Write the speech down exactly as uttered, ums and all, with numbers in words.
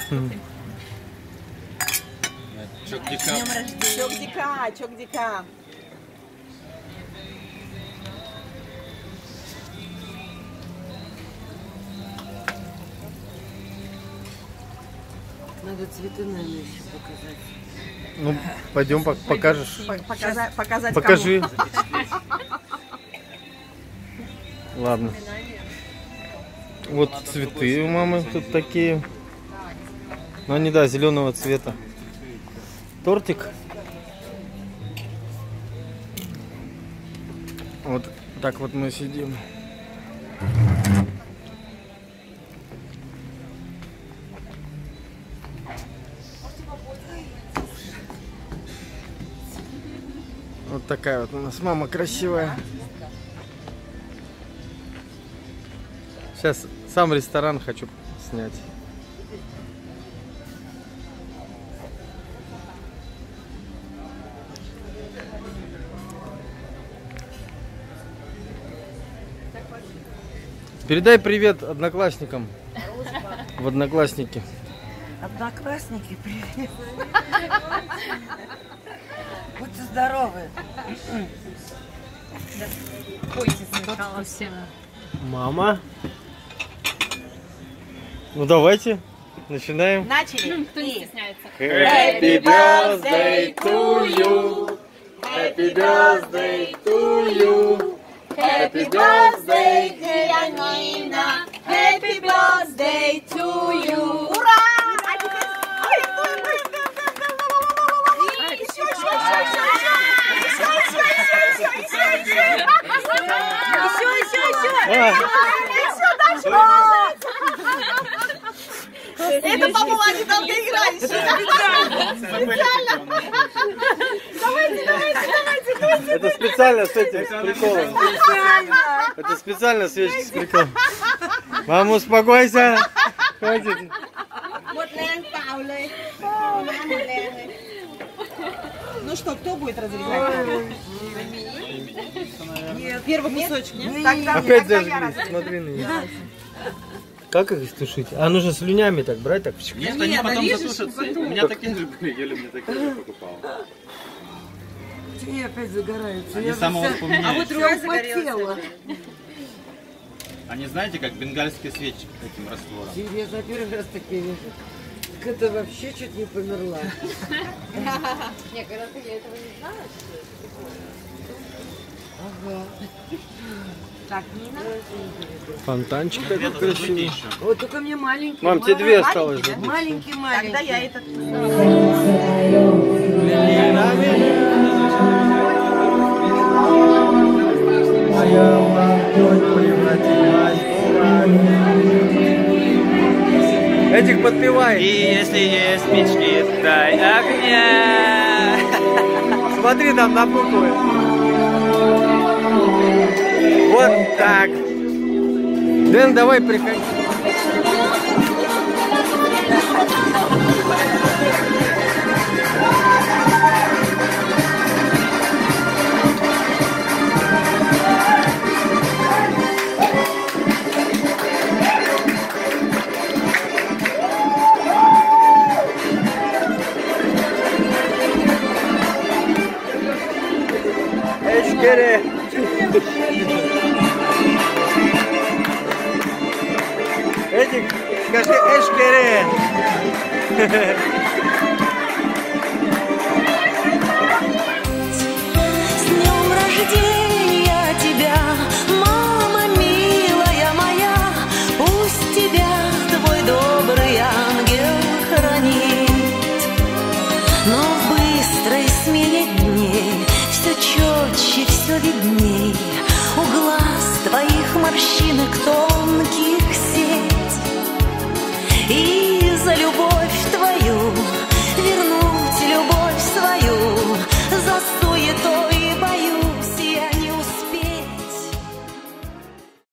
Чок-дика. Чок-дика, чок-дика. Надо цветы, наверное, еще показать. Ну, пойдем, покажешь. Показать, показать Покажи. Ладно. Вот цветы у мамы тут такие. Ну, они, да, зеленого цвета. Тортик. Вот так вот мы сидим. Вот такая вот у нас мама красивая. Сейчас сам ресторан хочу снять. Передай привет одноклассникам. В Одноклассники. Одноклассники, привет. Будьте здоровы. Пойте сначала все. Мама. Ну давайте, начинаем. Начали. Кто не стесняется. Happy birthday to you. Happy birthday to you. Happy birthday, dear Nina. Happy birthday to you. Ура! Еще, еще, еще, еще, это, по-моему, они долго играли. Специально. Давайте, давайте, давайте. Это специально с этим, с приколом. Это специально свечки с приколом. Мама, успокойся. Хватит. Ну что, кто будет разрезать? Нет, первый кусочек, нет? Тогда, Опять тогда зажглись, смотри на них. Как их тушить? А нужно слюнями так брать, так? Нет, они потом затушатся. У меня такие же были, Юля мне такие же покупала. Они опять загораются. Они самовоспоминаются. А вот я загорелась. Они знаете, как бенгальские свечи таким раствором. Я за первый раз такие вижу. Так это вообще чуть не померла. Нет, когда я этого не знала, Ага. Так, Нина. Фонтанчик такой красивый. Вот только мне маленький. Мам, тебе две осталось. Маленький, маленький. Тогда я этот... Этих подпевай. И если есть спички, дай огня. Смотри там на буквы. Вот так. Дэн, давай приходи. Эшкере. Эдик, скажи эшкере. С днем рождения тебя, мама милая моя, пусть тебя твой добрый ангел хранит. Но в быстрой смене дней все четче, все видней, у глаз твоих морщинок тонких сеть. И за любовь